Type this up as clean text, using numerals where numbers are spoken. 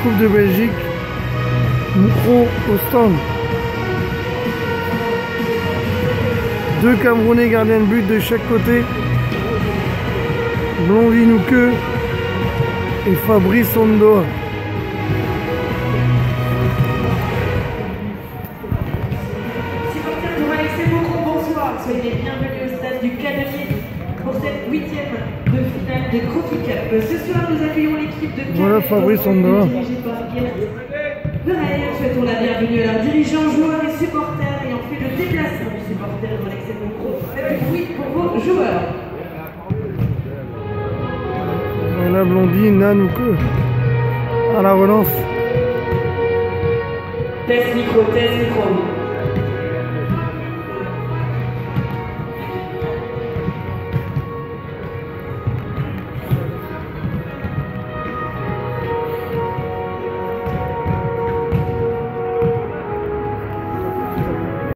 Coupe de Belgique. Moucron au stand. 2 Camerounais gardiens de but de chaque côté. Blondie Nouqueux et Fabrice Ondoa. Supporters pour Alexis Moucron, bonsoir. Soyez les bienvenus au stade du Canonnier pour cette 8e de finale de Croquis Cup. Ce soir, nous accueillons l'équipe de Cannes. Voilà Fabrice Ondoa. Dirigée par Gerd Verheyen. Souhaitons la bienvenue à leurs dirigeants, joueurs et supporters ayant fait le déplacement du supporter de Alexis Moucron. Faites du bruit pour vos joueurs. Voilà Blondie, Nouqueux à la relance. Test micro, test micro.